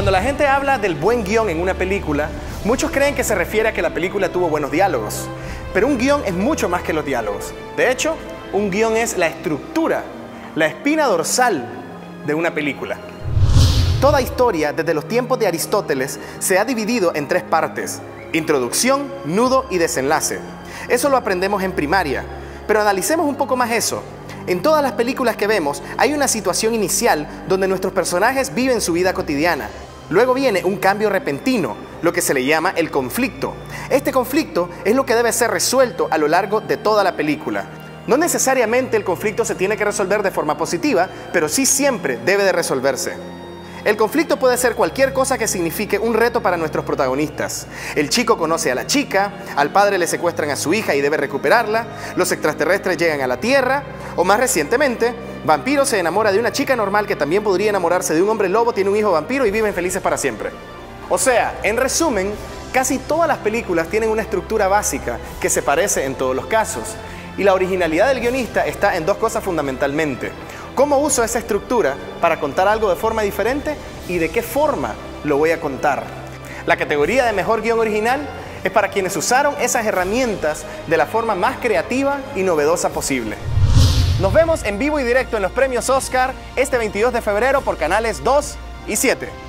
Cuando la gente habla del buen guión en una película, muchos creen que se refiere a que la película tuvo buenos diálogos. Pero un guión es mucho más que los diálogos. De hecho, un guión es la estructura, la espina dorsal de una película. Toda historia, desde los tiempos de Aristóteles, se ha dividido en tres partes: introducción, nudo y desenlace. Eso lo aprendemos en primaria, pero analicemos un poco más eso. En todas las películas que vemos hay una situación inicial donde nuestros personajes viven su vida cotidiana. Luego viene un cambio repentino, lo que se le llama el conflicto. Este conflicto es lo que debe ser resuelto a lo largo de toda la película. No necesariamente el conflicto se tiene que resolver de forma positiva, pero sí siempre debe de resolverse. El conflicto puede ser cualquier cosa que signifique un reto para nuestros protagonistas. El chico conoce a la chica, al padre le secuestran a su hija y debe recuperarla, los extraterrestres llegan a la Tierra, o más recientemente, Vampiro se enamora de una chica normal que también podría enamorarse de un hombre lobo, tiene un hijo vampiro y viven felices para siempre. O sea, en resumen, casi todas las películas tienen una estructura básica que se parece en todos los casos. Y la originalidad del guionista está en dos cosas fundamentalmente: cómo uso esa estructura para contar algo de forma diferente y de qué forma lo voy a contar. La categoría de mejor guión original es para quienes usaron esas herramientas de la forma más creativa y novedosa posible. Nos vemos en vivo y directo en los premios Oscar este 22 de febrero por canales 2 y 7.